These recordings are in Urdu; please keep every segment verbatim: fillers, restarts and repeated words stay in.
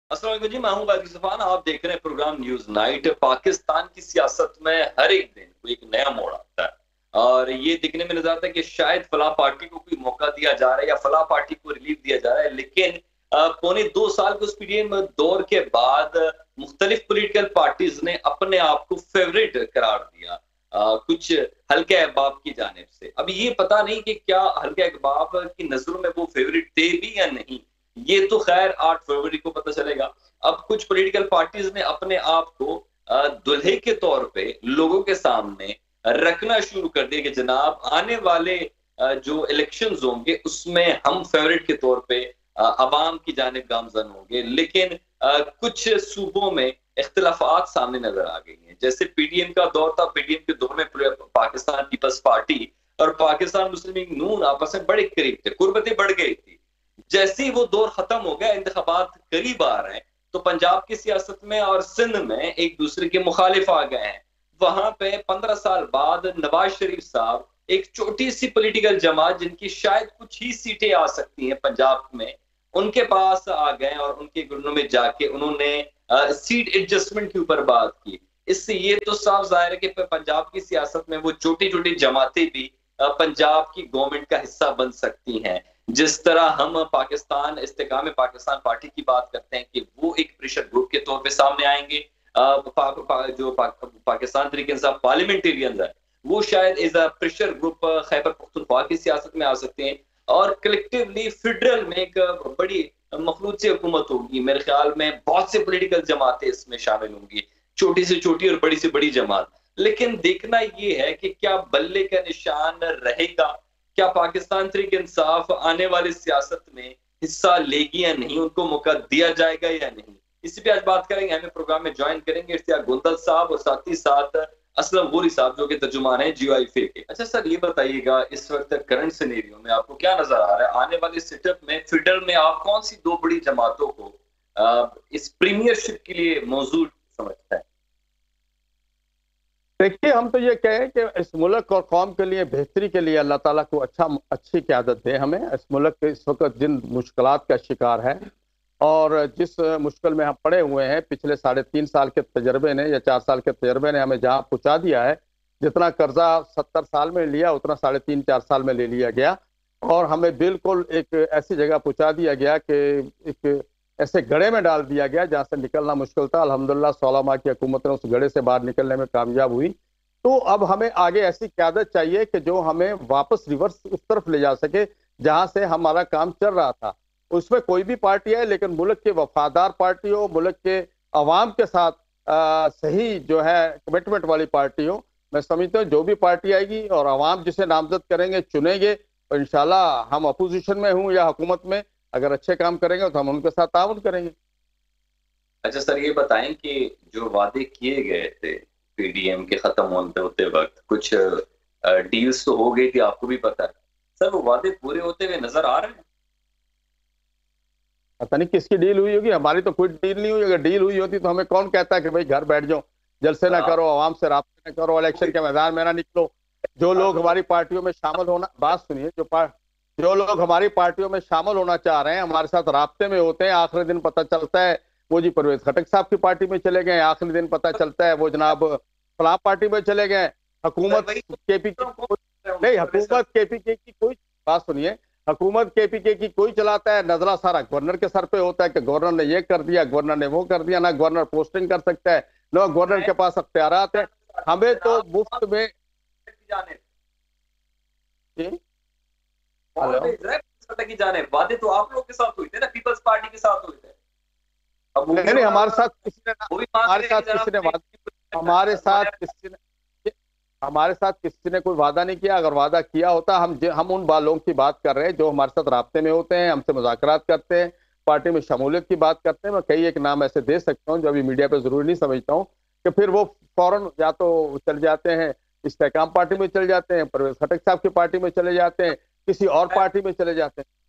السلام علیکم جی، میں ہوں باقی صفان. آپ دیکھ رہے ہیں پروگرام نیوز نائٹ. پاکستان کی سیاست میں ہر ایک دن کوئی ایک نیا موڑ آتا ہے اور یہ دیکھنے میں نظر آتا ہے کہ شاید فلاں پارٹی کو کوئی موقع دیا جا رہا ہے یا فلاں پارٹی کو ریلیف دیا جا رہا ہے. لیکن پونے دو سال کے اس پیریڈ میں دور کے بعد مختلف پولیٹیکل پارٹیز نے اپنے آپ کو فیوریٹ قرار دیا کچھ حلقہ احباب کی جانب سے. اب یہ پتہ نہیں کہ کیا حلقہ احباب کی نظروں میں وہ فیوریٹ تھے بھی یا نہیں، یہ تو خیر آٹھ فروری کو پتہ چلے گا. اب کچھ پولیٹیکل پارٹیز نے اپنے آپ کو دلہے کے طور پہ لوگوں کے سامنے رکھنا شروع کر دیا کہ جناب آنے والے جو الیکشنز ہوں گے اس میں ہم فیوریٹ کے طور پہ عوام کی جانب گامزن ہوں گے. لیکن کچھ صوبوں میں اختلافات سامنے نظر آ گئی ہیں. جیسے پی ڈی ایم کا دور تھا، پی ڈی ایم کے دور میں پاکستان پیپلز پارٹی اور پاکستان مسلم لیگ نون آپس میں بڑے قریب تھے، قربتیں بڑھ گئی تھی. جیسے ہی وہ دور ختم ہو گیا، انتخابات قریب آ رہے ہیں، تو پنجاب کی سیاست میں اور سندھ میں ایک دوسرے کے مخالف آ گئے ہیں. وہاں پہ پندرہ سال بعد نواز شریف صاحب ایک چھوٹی سی پولیٹیکل جماعت جن کی شاید کچھ ہی سیٹیں آ سکتی ہیں پنجاب میں، ان کے پاس آ گئے اور ان کے گرنوں میں جا کے انہوں نے سیٹ ایڈجسٹمنٹ کے اوپر بات کی. اس سے یہ تو صاف ظاہر ہے کہ پنجاب کی سیاست میں وہ چھوٹی چھوٹی جماعتیں بھی پنجاب کی گورنمنٹ کا حصہ بن سکتی ہیں. جس طرح ہم پاکستان استحکام پاکستان پارٹی کی بات کرتے ہیں کہ وہ ایک پریشر گروپ کے طور پہ سامنے آئیں گے، جو پاکستان تحریک انصاف پارلیمنٹیرینز ہے وہ شاید as a pressure group Khyber Pakhtunkhwa کی سیاست میں آ سکتے ہیں اور کلیکٹیولی فیڈرل میں ایک بڑی مخلوط سی حکومت ہوگی. میرے خیال میں بہت سے پولیٹیکل جماعتیں اس میں شامل ہوں گی، چھوٹی سے چھوٹی اور بڑی سے بڑی جماعت. لیکن دیکھنا یہ ہے کہ کیا بلے کا نشان رہے گا، کیا پاکستان تحریک انصاف آنے والی سیاست میں حصہ لے گی یا نہیں، ان کو موقع دیا جائے گا یا نہیں. اسی پہ آج بات کریں گے. ہمیں پروگرام میں جوائن کریں گے اشتیاق گندل صاحب اور ساتھ ہی ساتھ اسلم غوری صاحب جو کہ ترجمان ہیں جیو آئی فے کے. اچھا سر، یہ بتائیے گا اس وقت کرنٹ سینیریو میں آپ کو کیا نظر آ رہا ہے آنے والے سیٹ اپ میں فیڈرل میں آپ کون سی دو بڑی جماعتوں کو اس پریمیئر شپ کے لیے موضوع سمجھتا ہے؟ دیکھیے، ہم تو یہ کہیں کہ اس ملک اور قوم کے لیے بہتری کے لیے اللہ تعالیٰ کو اچھا اچھی قیادت دے. ہمیں اس ملک اس وقت جن مشکلات کا شکار ہے اور جس مشکل میں ہم پڑے ہوئے ہیں، پچھلے ساڑھے تین سال کے تجربے نے یا چار سال کے تجربے نے ہمیں جہاں پہنچا دیا ہے، جتنا قرضہ ستر سال میں لیا اتنا ساڑھے تین چار سال میں لے لیا گیا اور ہمیں بالکل ایک ایسی جگہ پہنچا دیا گیا کہ ایک ایسے گڑھے میں ڈال دیا گیا جہاں سے نکلنا مشکل تھا. الحمدللہ سولہ ماہ کی حکومت نے اس گڑھے سے باہر نکلنے میں کامیاب ہوئی. تو اب ہمیں آگے ایسی قیادت چاہیے کہ جو ہمیں واپس ریورس اس طرف لے جا سکے جہاں سے ہمارا کام چل رہا تھا. اس میں کوئی بھی پارٹی ہے لیکن ملک کے وفادار پارٹی ہو، ملک کے عوام کے ساتھ صحیح جو ہے کمٹمنٹ والی پارٹی ہو. میں سمجھتا ہوں جو بھی پارٹی آئے گی اور عوام جسے نامزد کریں گے چنیں گے، انشاءاللہ ہم اپوزیشن میں ہوں یا حکومت میں اگر اچھے کام کریں گے تو ہم ان کے ساتھ تعاون کریں گے. اچھا سر، یہ بتائیں کہ جو وعدے کیے گئے تھے پی ڈی ایم کے ختم ہوتے ہوتے وقت کچھ ڈیلز تو ہو گئی تھی، آپ کو بھی پتا ہے سر، وہ وعدے پورے ہوتے ہوئے نظر آ رہے ہیں؟ پتہ نہیں کس کی ڈیل ہوئی ہوگی، ہماری تو کوئی ڈیل نہیں ہوئی. اگر ڈیل ہوئی ہوتی تو ہمیں کون کہتا ہے کہ بھائی گھر بیٹھ جاؤ، جلسے نہ کرو، عوام سے رابطے نہ کرو، الیکشن کے میدان میں نہ نکلو. جو لوگ ہماری پارٹیوں میں شامل ہونا بات سنیے جو پار... جو لوگ ہماری پارٹیوں میں شامل ہونا چاہ رہے ہیں ہمارے ساتھ رابطے میں ہوتے ہیں، آخری دن پتہ چلتا ہے وہ جی پرویز خٹک صاحب کی پارٹی میں چلے گئے، آخری دن پتہ چلتا ہے وہ جناب فلاں پارٹی میں چلے گئے. حکومت کے پی کے نہیں حکومت کے پی کے کی کوئی بات سنیے حکومت کے پی کے کی کوئی چلاتا ہے، نزلہ سارا گورنر کے سر پہ ہوتا ہے کہ گورنر نے یہ کر دیا، گورنر نے وہ کر دیا. نہ گورنر پوسٹنگ کر سکتا ہے، نہ گورنر کے پاس اختیارات ہیں. ہمیں تو مفت میں وعدے تو آپ لوگ کے ساتھ ہوئے تھے نا، پیپلز پارٹی کے ساتھ ہوئے تھے. نہیں نہیں ہمارے ساتھ کسی نے ہمارے ساتھ کسی نے ہمارے ساتھ کسی نے ہمارے ساتھ کسی نے کوئی وعدہ نہیں کیا. اگر وعدہ کیا ہوتا ہم ہم ان بالوں کی بات کر رہے ہیں جو ہمارے ساتھ رابطے میں ہوتے ہیں، ہم سے مذاکرات کرتے ہیں، پارٹی میں شمولیت کی بات کرتے ہیں. میں کئی ایک نام ایسے دے سکتا ہوں جو ابھی میڈیا پہ ضروری نہیں سمجھتا ہوں کہ پھر وہ فوراً یا تو چل جاتے ہیں استحکام پارٹی میں چل جاتے ہیں، پرویز خٹک صاحب کی پارٹی میں چلے جاتے ہیں، کسی اور پارٹی میں چلے جاتے ہیں.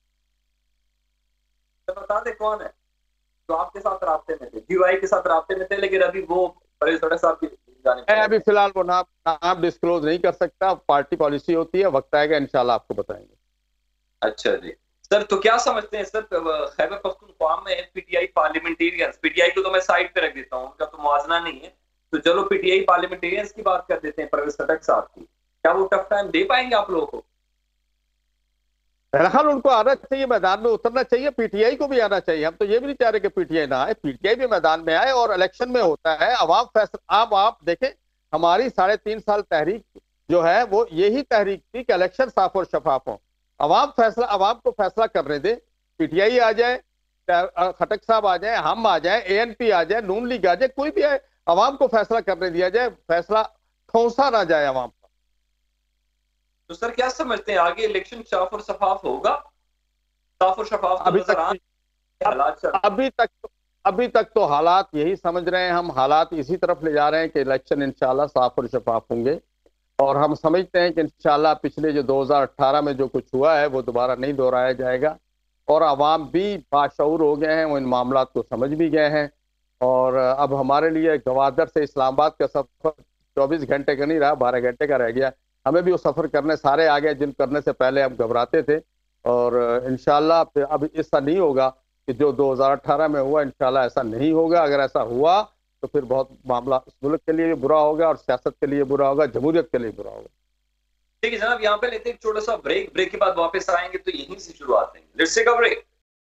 بتا دیں کون ہے جو آپ کے ساتھ رابطے میں تھے؟ جیو آئی کے ساتھ رابطے میں تھے لیکن ابھی وہ پرویز خٹک صاحب کی میں ابھی فی الحال وہ نام نام ڈسکلوز نہیں کر سکتا. پارٹی پالیسی ہوتی ہے، وقت آئے گا انشاءاللہ آپ کو بتائیں گے. اچھا جی سر، تو کیا سمجھتے ہیں سر خیبر پختونخوا اقوام میں P T I parliamentarians, P T I کو تو میں سائڈ پہ رکھ دیتا ہوں، ان کا تو موازنہ نہیں ہے، تو چلو پی ٹی آئی پارلیمنٹیرینز کی بات کر دیتے ہیں، پرویز خٹک صاحب کی، کیا وہ ٹف ٹائم دے پائیں گے آپ لوگوں کو؟ بہرحال ان کو آنا چاہیے، میدان میں اترنا چاہیے، پی ٹی آئی کو بھی آنا چاہیے، ہم تو یہ بھی نہیں چاہ رہے کہ پی ٹی آئی نہ آئے، پی ٹی آئی بھی میدان میں آئے، اور الیکشن میں ہوتا ہے عوام فیصلہ. اب آپ دیکھیں ہماری ساڑھے تین سال تحریک جو ہے وہ یہی تحریک تھی کہ الیکشن صاف اور شفاف ہوں، عوام فیصلہ عوام کو فیصلہ کرنے دے، پی ٹی آئی آ جائے، خٹک صاحب آ جائیں، ہم آ جائیں، اے این پی آ جائے، نون لیگ آ جائے، کوئی بھی آئے، عوام کو فیصلہ کرنے دیا جائے، فیصلہ ٹھونسا نہ جائے عوام. تو سر کیا سمجھتے ہیں آگے الیکشن صاف اور شفاف ہوگا؟ صاف اور شفاف تو ابھی نظر تک آ حالات چل ابھی تک ابھی تک تو حالات یہی سمجھ رہے ہیں ہم، حالات اسی طرف لے جا رہے ہیں کہ الیکشن انشاءاللہ صاف اور شفاف ہوں گے، اور ہم سمجھتے ہیں کہ انشاءاللہ پچھلے جو دو ہزار اٹھارہ میں جو کچھ ہوا ہے وہ دوبارہ نہیں دہرایا جائے گا، اور عوام بھی باشعور ہو گئے ہیں، وہ ان معاملات کو سمجھ بھی گئے ہیں، اور اب ہمارے لیے گوادر سے اسلام آباد کا سفر چوبیس گھنٹے کا نہیں رہا، بارہ گھنٹے کا رہ گیا، ہمیں بھی وہ سفر کرنے سارے آگے جن کرنے سے پہلے ہم گھبراتے تھے، اور انشاءاللہ اب ایسا نہیں ہوگا کہ جو دو ہزار اٹھارہ میں ہوا، انشاءاللہ ایسا نہیں ہوگا، اگر ایسا ہوا تو پھر بہت معاملہ اس ملک کے لیے برا ہوگا، اور سیاست کے لیے برا ہوگا، جمہوریت کے لیے برا ہوگا. ٹھیک ہے جناب، یہاں پہ لیتے ہیں ایک چھوٹا سا بریک، بریک کے بعد واپس آئیں گے تو یہیں سے شروعات ہیں. Let's take a break.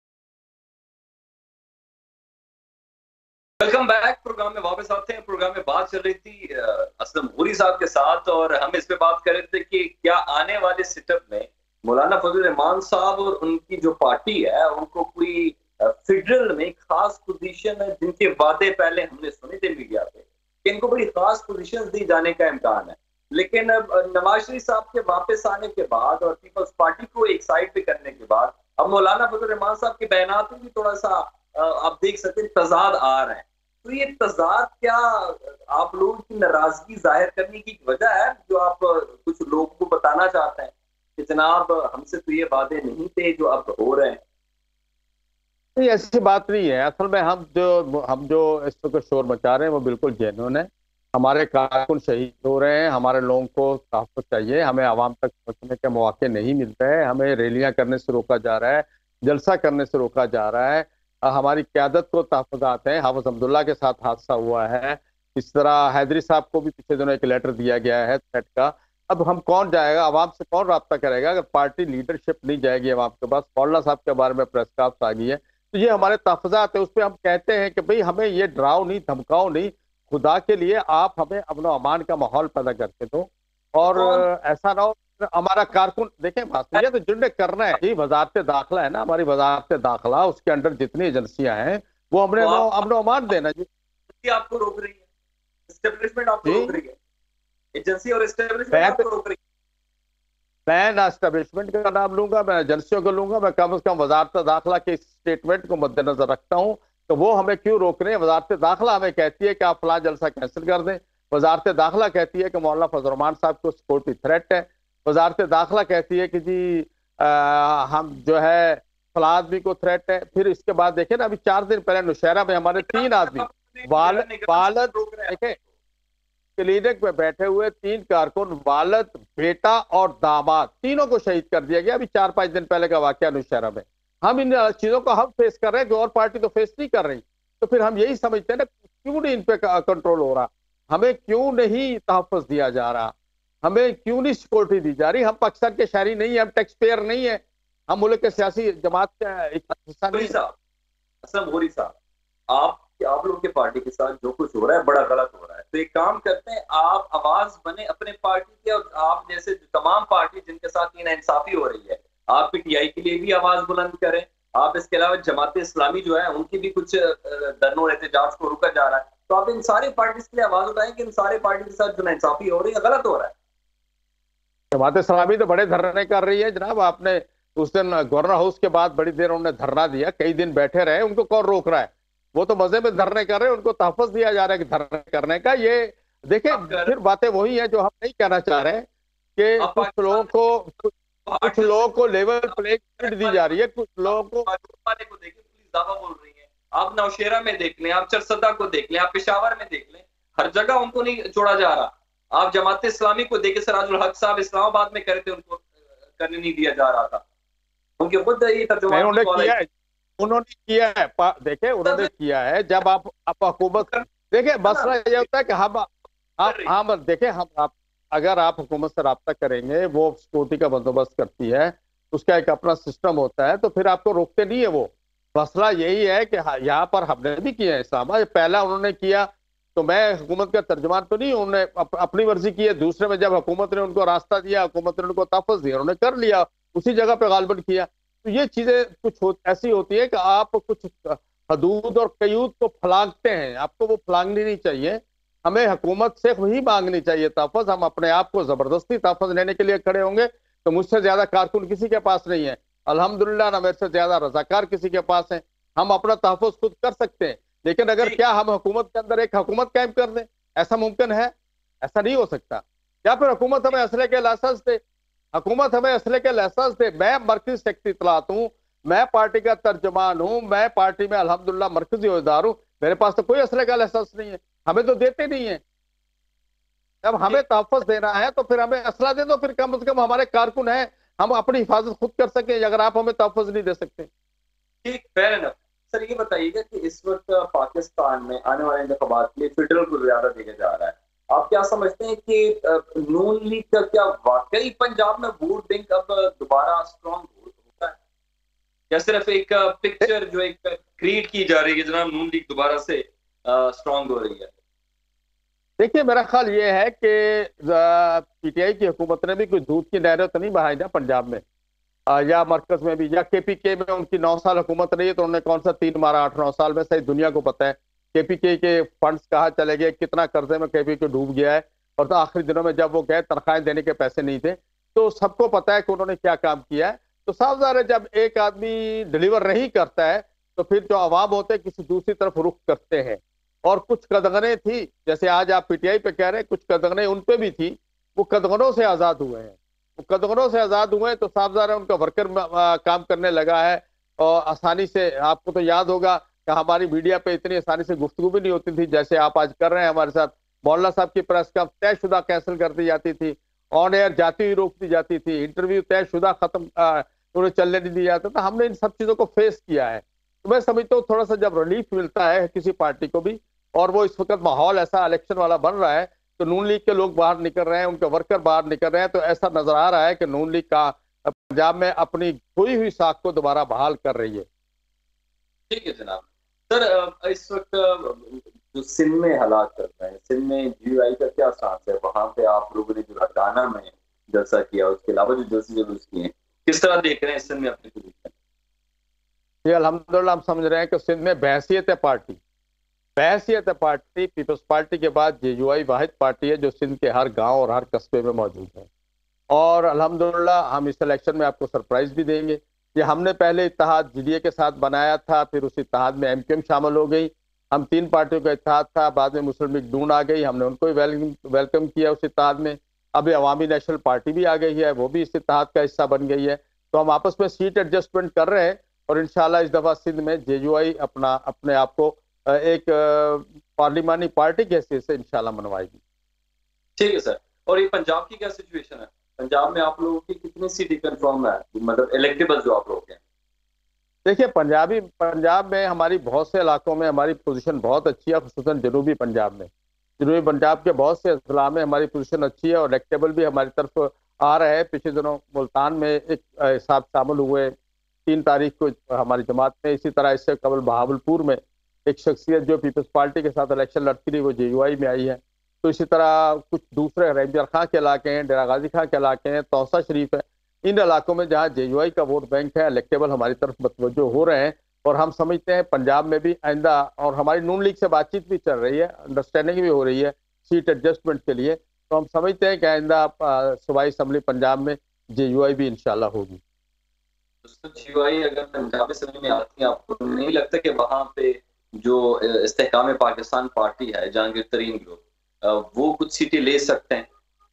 Welcome back. Program میں واپس آتے ہیں. پروگرام میں بات چل رہی تھی اسلم غوری صاحب کے ساتھ، اور ہم اس پہ بات کر رہے تھے کہ کیا آنے والے سیٹ اپ میں مولانا فضل الرحمان صاحب اور ان کی جو پارٹی ہے ان کو کوئی فیڈرل میں خاص پوزیشن ہے، جن کے وعدے پہلے ہم نے سنے تھے میڈیا پہ کہ ان کو بڑی خاص پوزیشن دی جانے کا امکان ہے، لیکن اب نواز شریف صاحب کے واپس آنے کے بعد اور پیپلز پارٹی کو ایک سائڈ پہ کرنے کے بعد اب مولانا فضل الرحمان صاحب کے بیانات میں بھی تھوڑا سا آپ دیکھ سکتے ہیں تضاد آ رہے ہیں. تو یہ تضاد کیا آپ لوگوں کی ناراضگی ظاہر کرنے کی وجہ ہے جو آپ کچھ لوگوں کو بتانا چاہتے ہیں کہ جناب ہم سے تو یہ وعدے نہیں تھے جو اب ہو رہے ہیں؟ نہیں، ایسی بات نہیں ہے. اصل میں ہم جو ہم جو اس وقت شور مچا رہے ہیں وہ بالکل جینون ہے. ہمارے کارکن شہید ہو رہے ہیں، ہمارے لوگوں کو تحفظ چاہیے، ہمیں عوام تک پہنچنے کے مواقع نہیں ملتے ہیں، ہمیں ریلیاں کرنے سے روکا جا رہا ہے، جلسہ کرنے سے روکا جا رہا ہے، ہماری قیادت کو تحفظات ہیں. حافظ عبداللہ کے ساتھ حادثہ ہوا ہے، اس طرح حیدری صاحب کو بھی پچھلے دنوں ایک لیٹر دیا گیا ہے تھریٹ کا. اب ہم کون جائے گا عوام سے، کون رابطہ کرے گا اگر پارٹی لیڈرشپ نہیں جائے گی عوام کے پاس؟ مولانا صاحب کے بارے میں پریس کانفرنس آ گئی ہے، تو یہ ہمارے تحفظات ہیں، اس پہ ہم کہتے ہیں کہ بھئی ہمیں یہ ڈراؤ نہیں، دھمکاؤ نہیں، خدا کے لیے آپ ہمیں امن و امان کا ماحول پیدا کر کے دو، اور ایسا نہ ہو ہمارا کارکن. دیکھیں بات یہ تو جن نے کرنا ہے جی، وزارت داخلہ ہے نا ہماری، وزارت داخلہ اس کے انڈر جتنی ایجنسیاں ہیں وہ ہم نے امن و امان دینا جی. آپ کو روک رہی ہے اسٹیبلشمنٹ، آپ کو روک رہی ہے ایجنسی اور اسٹیبلشمنٹ آپ کو روک رہی ہے. میں نہ اسٹیبلشمنٹ کا نام لوں گا، میں ایجنسیوں کو لوں گا، میں کم از کم وزارت داخلہ کے اسٹیٹمنٹ کو مد نظر رکھتا ہوں کہ وہ ہمیں کیوں روک رہے ہیں. وزارت داخلہ ہمیں کہتی ہے کہ آپ فلاں جلسہ کینسل کر دیں، وزارت داخلہ کہتی ہے کہ مولانا فضل الرحمان صاحب کو سیکورٹی تھریٹ ہے، وزارت داخلہ کہتی ہے کہ جی ہم جو ہے فلاں آدمی کو تھریٹ ہے. پھر اس کے بعد دیکھیں نا، ابھی چار دن پہلے نوشہرہ میں ہمارے تین آدمی والد والد دیکھیں کلینک میں بیٹھے ہوئے تین کارکن، والد، بیٹا اور داماد، تینوں کو شہید کر دیا گیا. ابھی چار پانچ دن پہلے کا واقعہ نوشہرہ میں. ہم ان چیزوں کو ہم فیس کر رہے ہیں کہ اور پارٹی تو فیس نہیں کر رہی. تو پھر ہم یہی سمجھتے ہیں نا کیوں نہیں ان پہ کنٹرول ہو رہا، ہمیں کیوں نہیں تحفظ دیا جا رہا، ہمیں کیوں نہیں سیکورٹی دی جا رہی. ہم پاکستان کے شہری نہیں ہیں، ہم ٹیکس پیئر نہیں ہیں، ہم ملک کے سیاسی جماعت کا حصہ نہیں. اسلم غوری صاحب، آپ آپ لوگوں کے پارٹی کے ساتھ جو کچھ ہو رہا ہے بڑا غلط ہو رہا ہے، تو ایک کام کرتے ہیں آپ آواز بنے اپنے پارٹی کے، اور آپ جیسے تمام پارٹی جن کے ساتھ انصافی ہو رہی ہے آپ پی ٹی آئی کے لیے بھی آواز بلند کریں. آپ اس کے علاوہ جماعت اسلامی جو ہے ان کی بھی کچھ دھرنوں اور احتجاج کو روکا جا رہا ہے، تو آپ ان سارے پارٹیز کے لیے آواز اٹھائیں کہ ان سارے پارٹی کے ساتھ جو انصافی ہو رہی ہے غلط ہو رہا ہے. جماعت اسلامی تو بڑے دھرنے کر رہی ہے جناب. آپ نے اس دن گورنر ہاؤس کے بعد بڑی دیر انہوں نے دھرنا دیا، کئی دن بیٹھے رہے، ان کو کون روک رہا ہے؟ وہ تو مزے میں دھرنے کر رہے ہیں، ان کو تحفظ دیا جا رہا ہے کہ دھرنے کرنے کا. یہ دیکھیں پھر باتیں وہی ہیں جو ہم نہیں کہنا چاہ رہے کہ کچھ لوگوں کو کچھ لوگوں کو لیول پلے فیلڈ دی جا رہی ہے، کچھ لوگوں کو کو دیکھیں پولیس دعویٰ بول رہی ہے. آپ نوشہرہ میں دیکھ لیں، آپ چرسدہ کو دیکھ لیں، آپ پشاور میں دیکھ لیں، ہر جگہ ان کو نہیں چھوڑا جا رہا. آپ جماعت اسلامی کو دیکھیں، سراج الحق صاحب اسلام آباد میں کرے تھے، ان کو کرنے نہیں دیا جا رہا تھا. ان کے خود یہ ترجمان انہوں نے کیا ہے انہوں نے کیا ہے پا- دیکھیں انہوں نے کیا ہے جب آپ آپ حکومت دیکھیں مسئلہ یہ ہوتا ہے کہ ہم ہم ہم دیکھیں ہم آپ اگر آپ حکومت سے رابطہ کریں گے وہ سیکورٹی کا بندوبست کرتی ہے اس کا ایک اپنا سسٹم ہوتا ہے تو پھر آپ کو روکتے نہیں ہے وہ مسئلہ یہی ہے کہ ہاں، یہاں پر ہم نے بھی کیا ہے اسلام آباد پہلا انہوں نے کیا تو میں حکومت کا ترجمان تو نہیں ہوں انہوں نے اپ- اپنی مرضی کی ہے دوسرے میں جب حکومت نے ان کو راستہ دیا حکومت نے ان کو تحفظ دیا انہوں نے کر لیا اسی جگہ پہ غالباً کیا تو یہ چیزیں کچھ ہو, ایسی ہوتی ہیں کہ آپ کچھ حدود اور قیود کو پھلانگتے ہیں آپ کو وہ پھلانگنی نہیں چاہیے ہمیں حکومت سے وہی مانگنی چاہیے تحفظ ہم اپنے آپ کو زبردستی تحفظ لینے کے لیے کھڑے ہوں گے تو مجھ سے زیادہ کارکن کسی کے پاس نہیں ہے الحمدللہ نہ میرے سے زیادہ رضاکار کسی کے پاس ہیں ہم اپنا تحفظ خود کر سکتے ہیں لیکن اگر کیا ہم حکومت کے اندر ایک حکومت قائم کر دیں ایسا ممکن ہے ایسا نہیں ہو سکتا یا پھر حکومت ہمیں اسلحے کے لائسنس دے حکومت ہمیں اسلحے کے لائسنس دے میں مرکزی سیکٹری اطلاعات ہوں میں پارٹی کا ترجمان ہوں میں پارٹی میں الحمدللہ مرکزی عہدیدار ہوں میرے پاس تو کوئی اسلحے کا لائسنس نہیں ہے ہمیں تو دیتے نہیں ہیں جب ہمیں تحفظ دینا ہے تو پھر ہمیں اسلحہ دے دو پھر کم از کم ہمارے کارکن ہیں ہم اپنی حفاظت خود کر سکیں اگر آپ ہمیں تحفظ نہیں دے سکتے ٹھیک فیئر انف سر یہ بتائیے گا کہ اس وقت پاکستان میں آنے والے انتخابات کے لیے فیڈرل کو زیادہ دیا جا رہا ہے آپ کیا سمجھتے ہیں کہ نون لیگ کا کیا واقعی پنجاب میں ووٹ بینک اب دوبارہ اسٹرانگ ہوتا ہے یا صرف ایک پکچر جو ایک کریٹ کی جا رہی ہے جناب نون لیگ دوبارہ سے اسٹرانگ ہو رہی ہے دیکھیے میرا خیال یہ ہے کہ پی ٹی آئی کی حکومت نے بھی کوئی دودھ کی نہریں تو نہیں بہائی نا پنجاب میں یا مرکز میں بھی یا کے پی کے میں ان کی نو سال حکومت رہی ہے تو انہوں نے کون سا تین مارا آٹھ نو سال میں صحیح دنیا کو پتہ ہے کے پی کے کے فنڈز کہاں چلے گئے کتنا قرضے میں کے پی کے ڈوب گیا ہے اور تو آخری دنوں میں جب وہ گئے تنخواہیں دینے کے پیسے نہیں تھے تو سب کو پتہ ہے کہ انہوں نے کیا کام کیا ہے تو صاف ظاہر ہے جب ایک آدمی ڈلیور نہیں کرتا ہے تو پھر جو عوام ہوتے ہیں کسی دوسری طرف رخ کرتے ہیں اور کچھ قدغنیں تھی جیسے آج آپ پی ٹی آئی پہ کہہ رہے ہیں کچھ قدغنیں ان پہ بھی تھی وہ قدغنوں سے آزاد ہوئے ہیں قدغنوں سے آزاد ہوئے تو صاف ظاہر ہے ان کا ورکر کام کرنے لگا ہے اور آسانی سے آپ کو تو یاد ہوگا کہ ہماری میڈیا پہ اتنی آسانی سے گفتگو بھی نہیں ہوتی تھی جیسے آپ آج کر رہے ہیں ہمارے ساتھ مولانا صاحب کی پریس کا طے شدہ کینسل کر دی جاتی تھی آن ایئر جاتی ہوئی روک دی جاتی تھی انٹرویو طے شدہ ختم انہیں چلنے نہیں دیا جاتا تھا ہم نے ان سب چیزوں کو فیس کیا ہے تو میں سمجھتا ہوں تھوڑا سا جب ریلیف ملتا ہے کسی پارٹی کو بھی اور وہ اس وقت ماحول ایسا الیکشن والا بن رہا ہے تو نون لیگ کے لوگ باہر نکل رہے ہیں ان کے ورکر باہر نکل رہے ہیں تو ایسا نظر آ رہا ہے کہ نون لیگ کا پنجاب میں اپنی کھوئی ہوئی ساکھ کو دوبارہ بحال کر رہی ہے ٹھیک ہے جناب سر اس وقت جو سندھ میں حالات چل رہے ہیں سندھ میں جی یو آئی کا کیا سانس ہے وہاں پہ آپ لوگوں نے جو ہردانہ میں جلسہ کیا اس کے علاوہ جو جلسے جلوس کیے ہیں کس طرح دیکھ رہے ہیں سندھ میں اپنی پوزیشن یہ الحمدللہ ہم سمجھ رہے ہیں کہ سندھ میں بحیثیت پارٹی بحیثیت پارٹی پیپلز پارٹی کے بعد جے یو آئی واحد پارٹی ہے جو سندھ کے ہر گاؤں اور ہر قصبے میں موجود ہے اور الحمدللہ ہم اس الیکشن میں آپ کو سرپرائز بھی دیں گے کہ ہم نے پہلے اتحاد جی ڈی اے کے ساتھ بنایا تھا پھر اس اتحاد میں ایم کیو ایم شامل ہو گئی ہم تین پارٹیوں کا اتحاد تھا بعد میں مسلم لیگ ڈون آ گئی ہم نے ان کو ویلکم کیا اس اتحاد میں اب عوامی نیشنل پارٹی بھی آ گئی ہے وہ بھی اس اتحاد کا حصہ بن گئی ہے تو ہم آپس میں سیٹ ایڈجسٹمنٹ کر رہے ہیں اور انشاءاللہ اس دفعہ سندھ میں جے یو آئی اپنا اپنے آپ کو ایک پارلیمانی پارٹی کی حیثیت سے انشاءاللہ منوائے گی ٹھیک ہے سر اور یہ پنجاب کی کیا سچویشن ہے پنجاب میں آپ لوگوں کی کتنی سیٹیں کنفرم ہے مطلب الیکٹیبل جو آپ لوگ ہیں دیکھیے پنجابی پنجاب میں ہماری بہت سے علاقوں میں ہماری پوزیشن بہت اچھی ہے خصوصاً جنوبی پنجاب میں جنوبی پنجاب کے بہت سے اضلاع میں ہماری پوزیشن اچھی ہے اور الیکٹیبل بھی ہماری طرف آ رہا ہے پچھلے دنوں ملتان میں ایک حساب شامل ہوئے تین تاریخ کو ہماری جماعت میں اسی طرح اس سے قبل بہاول پور میں ایک شخصیت جو پیپلز پارٹی کے ساتھ الیکشن لڑتی رہی وہ جے یو آئی میں آئی ہے تو اسی طرح کچھ دوسرے رینجر خاں کے علاقے ہیں ڈیرہ غازی خاں کے علاقے ہیں توسا شریف ہے ان علاقوں میں جہاں جے یو آئی کا ووٹ بینک ہے الیکٹیبل ہماری طرف متوجہ ہو رہے ہیں اور ہم سمجھتے ہیں پنجاب میں بھی آئندہ اور ہماری نون لیگ سے بات چیت بھی چل رہی ہے انڈرسٹینڈنگ بھی ہو رہی ہے سیٹ ایڈجسٹمنٹ کے لیے تو ہم سمجھتے ہیں کہ آئندہ صوبائی اسمبلی پنجاب میں جے یو آئی بھی انشاءاللہ ہوگی جے یو آئی اگر پنجاب اسمبلی میں آتی ہے آپ کو نہیں لگتا کہ وہاں پہ جو استحکام پاکستان پارٹی ہے جہانگیر ترین گروپ وہ کچھ سیٹیں لے سکتے ہیں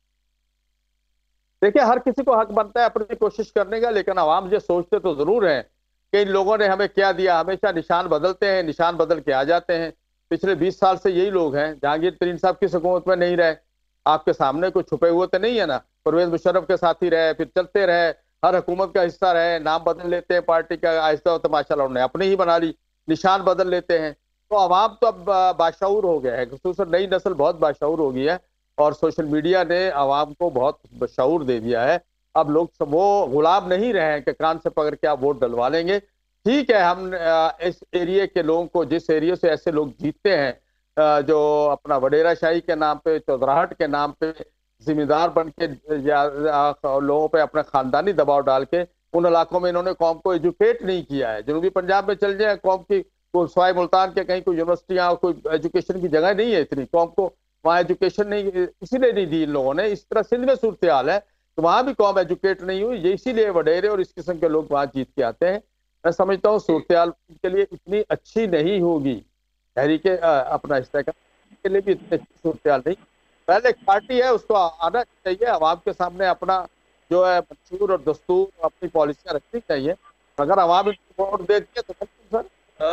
دیکھیں ہر کسی کو حق بنتا ہے اپنی کوشش کرنے کا لیکن عوام یہ سوچتے تو ضرور ہیں کہ ان لوگوں نے ہمیں کیا دیا ہمیشہ نشان بدلتے ہیں نشان بدل کے آ جاتے ہیں پچھلے بیس سال سے یہی لوگ ہیں جہانگیر ترین صاحب کی حکومت میں نہیں رہے آپ کے سامنے کوئی چھپے ہوئے تو نہیں ہے نا پرویز مشرف کے ساتھ ہی رہے پھر چلتے رہے हर हुकूमत का हिस्सा रहे, नाम बदल लेते हैं पार्टी का, आहिस्ता तमाशा उन्होंने अपनी ही बना ली, निशान बदल लेते हैं। तो अवाम तो अब बाशऊर हो गया है, खुसूसन नई नस्ल बहुत बाशऊर हो गई है और सोशल मीडिया ने अवाम को बहुत शऊर दे दिया है। अब लोग वो गुलाम नहीं रहे हैं कि कान से पकड़ के आप वोट डलवा लेंगे। ठीक है, हम इस एरिया के लोगों को, जिस एरिया से ऐसे लोग जीतते हैं जो अपना वडेरा शाही के नाम पे, चौधराहट के नाम पे जिम्मेदार बन के या लोगों पे अपना खानदानी दबाव डाल के, उन इलाकों में इन्होंने कौम को एजुकेट नहीं किया है। जनूबी पंजाब में चल जाए, कौम की सवाई मुल्तान के कहीं कोई यूनिवर्सिटियाँ, कोई एजुकेशन की जगह नहीं है इतनी, कौम को वहाँ एजुकेशन नहीं, इसीलिए नहीं दी इन लोगों ने। इस तरह सिंध में सूरत हाल है, तो वहाँ भी कौम एजुकेट नहीं हुई, ये इसीलिए वडेरे और इस किस्म के लोग वहाँ जीत के आते हैं। मैं समझता हूँ सूरत हाल के लिए इतनी अच्छी नहीं होगी, तहरीक अपना इस्तेकाम के लिए भी इतनी अच्छी सूरत हाल नहीं। पहले एक पार्टी है, उसको आना चाहिए, अवाम के सामने अपना जो है मंशूर और दस्तूर, अपनी पॉलिसियाँ रखनी चाहिए। अगर अवाम वोट देती है तो सर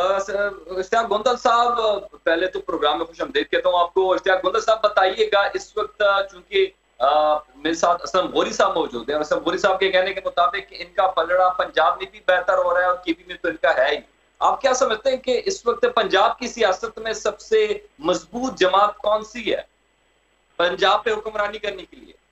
इश्तियाक गोंदल साहब, पहले तो प्रोग्राम में खुशामदीद कहता हूँ आपको। इश्तियाक गोंदल साहब बताइएगा, इस वक्त चूंकि मेरे साथ असलम गोरी साहब मौजूद हैं और असलम गोरी साहब के कहने के मुताबिक इनका पलड़ा पंजाब में भी बेहतर हो रहा है और केपी में तो इनका है ही। आप क्या समझते हैं कि इस वक्त पंजाब की सियासत में सबसे मजबूत जमात कौन सी है पंजाब पे हुक्मरानी करने के लिए?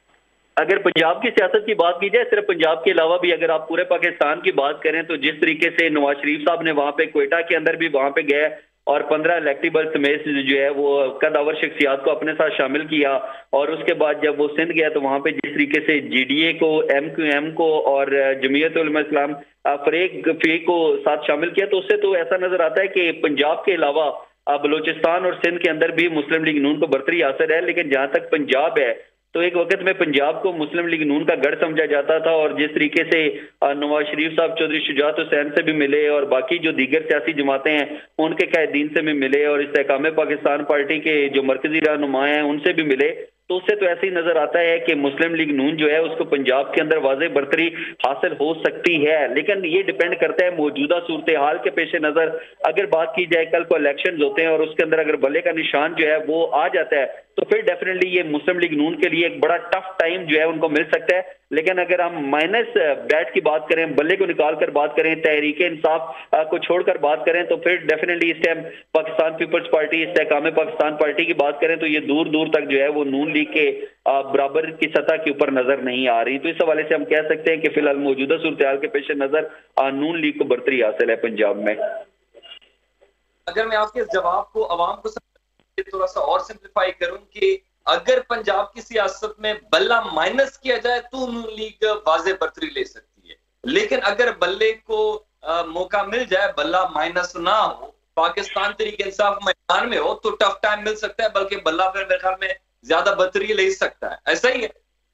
अगर पंजाब की सियासत की बात की जाए, सिर्फ पंजाब के अलावा भी अगर आप पूरे पाकिस्तान की बात करें, तो जिस तरीके से नवाज शरीफ साहब ने वहां पे क्वेटा के अंदर भी वहां पे गए और पंद्रह इलेक्टेबल समेत जो है वो कदावर शख्सियात को अपने साथ शामिल किया, और उसके बाद जब वो सिंध गया तो वहां पे जिस तरीके से जीडीए को, एम क्यू एम को और जमीयत उलमा इस्लाम फरीक फी को साथ शामिल किया, तो उससे तो ऐसा नजर आता है कि पंजाब के अलावा बलूचिस्तान और सिंध के अंदर भी मुस्लिम लीग नून को बरतरी हासिल है। लेकिन जहां तक पंजाब है, तो एक वक्त में पंजाब को मुस्लिम लीग नून का गढ़ समझा जाता था, और जिस तरीके से नवाज शरीफ साहब चौधरी शुजात हुसैन से भी मिले और बाकी जो दीगर सियासी जमातें हैं उनके कायदीन से भी मिले और इस्तेकाम पाकिस्तान पार्टी के जो मरकजी रहनुमा हैं उनसे भी मिले, तो उससे तो ऐसे ही नजर आता है कि मुस्लिम लीग नून जो है उसको पंजाब के अंदर वाज़ेह बरतरी हासिल हो सकती है। लेकिन ये डिपेंड करता है मौजूदा सूरत हाल के पेश नजर। अगर बात की जाए, कल को इलेक्शन होते हैं और उसके अंदर अगर बल्ले का निशान जो है वो आ जाता है, तो फिर डेफिनेटली ये मुस्लिम लीग नून के लिए एक बड़ा टफ टाइम जो है उनको मिल सकता है। लेकिन अगर हम माइनस बैट की बात करें, बल्ले को निकाल कर बात करें, तहरीक इंसाफ को छोड़कर बात करें, तो फिर डेफिनेटली इस टाइम पाकिस्तान पीपल्स पार्टी, इस्तेकाम पाकिस्तान पार्टी की बात करें तो ये दूर दूर तक जो है वो नून लीग के बराबर की सतह के ऊपर नजर नहीं आ रही। तो इस हवाले से हम कह सकते हैं कि फिलहाल मौजूदा सूरत हाल के पेश नजर नून लीग को बरतरी हासिल है पंजाब में। अगर मैं आपके जवाब को अवाम को थोड़ा सा और सिंप्लीफाई करूं कि अगर पंजाब की सियासत में बल्ला माइनस किया जाए तो नून लीग वाज़ेह बरतरी ले सकती है, लेकिन अगर बल्ले को आ, मौका मिल जाए, बल्ला माइनस ना हो, पाकिस्तान तहरीक इंसाफ मैदान में हो, तो टफ टाइम मिल सकता है, बल्कि बल्ला फिर मेरे ख्याल में ज्यादा बरतरी ले सकता है। ऐसा ही है।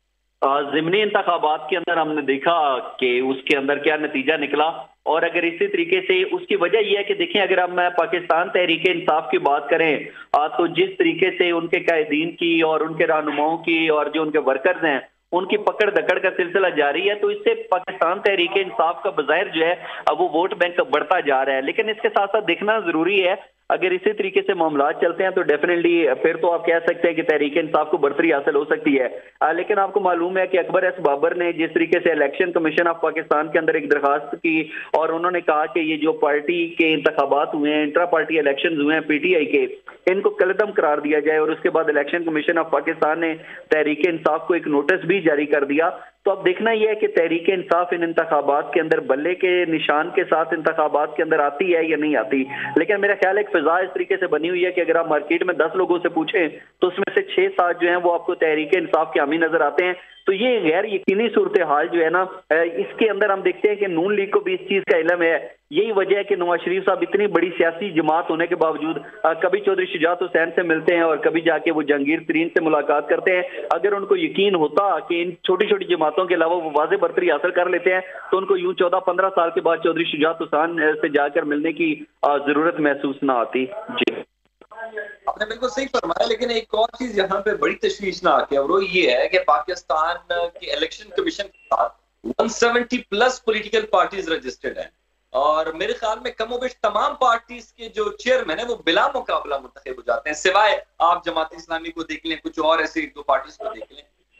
ज़िमनी इंतखाबात के अंदर हमने देखा कि उसके अंदर क्या नतीजा निकला, और अगर इसी तरीके से उसकी वजह यह है कि देखें, अगर हम पाकिस्तान तहरीक इंसाफ की बात करें तो जिस तरीके से उनके कायदीन की और उनके रहनुमाओं की और जो उनके वर्कर्स हैं उनकी पकड़ दकड़ का सिलसिला जारी है, तो इससे पाकिस्तान तहरीक इंसाफ का बज़ाहिर जो है अब वो वोट बैंक बढ़ता जा रहा है। लेकिन इसके साथ साथ देखना जरूरी है, अगर इसी तरीके से मामला चलते हैं तो डेफिनेटली फिर तो आप कह सकते हैं कि तहरीक इंसाफ को बरतरी हासिल हो सकती है। आ, लेकिन आपको मालूम है कि अकबर एस बाबर ने जिस तरीके से इलेक्शन कमीशन ऑफ पाकिस्तान के अंदर एक दरखास्त की और उन्होंने कहा कि ये जो पार्टी के इंतखाबात हुए हैं, इंट्रा पार्टी इलेक्शन हुए हैं पीटीआई के, इनको कलदम करार दिया जाए, और उसके बाद इलेक्शन कमीशन ऑफ पाकिस्तान ने तहरीक इंसाफ को एक नोटिस भी जारी कर दिया। तो अब देखना यह है कि तहरीक इंसाफ इन इंतखाबात के अंदर बल्ले के निशान के साथ इंतखाबात के अंदर आती है या नहीं आती। लेकिन मेरा ख्याल है एक फिजा इस तरीके से बनी हुई है कि अगर आप मार्केट में दस लोगों से पूछें तो उसमें से छह सात जो हैं वो आपको तहरीक इंसाफ के हामी नजर आते हैं। तो ये गैर यकीनी सूरत हाल जो है ना, इसके अंदर हम देखते हैं कि नून लीग को भी इस चीज का इल्म है। यही वजह है कि नवाज शरीफ साहब इतनी बड़ी सियासी जमात होने के बावजूद कभी चौधरी शुजात हुसैन से मिलते हैं और कभी जाके वो जहांगीर तरीन से मुलाकात करते हैं। अगर उनको यकीन होता कि इन छोटी छोटी जमातों के अलावा वो वाज़ेह बरतरी हासिल कर लेते हैं तो उनको यूं चौदह पंद्रह साल के बाद चौधरी शुजात हुसैन से जाकर मिलने की जरूरत महसूस ना आती। जी, आपने बिल्कुल सही फरमाया, लेकिन एक और चीज यहाँ पे बड़ी तशवीशनाक है, और वो ये है कि पाकिस्तान के इलेक्शन कमीशन के साथ एक सौ सत्तर प्लस पॉलिटिकल पार्टीज रजिस्टर्ड हैं, और मेरे ख्याल में कमोबेश तमाम पार्टीज के जो चेयरमैन है वो बिला मुकाबला मुंतखब हो जाते हैं, सिवाय आप जमात इस्लामी को देख लें, कुछ और ऐसे एक दो पार्टीज को देख लें।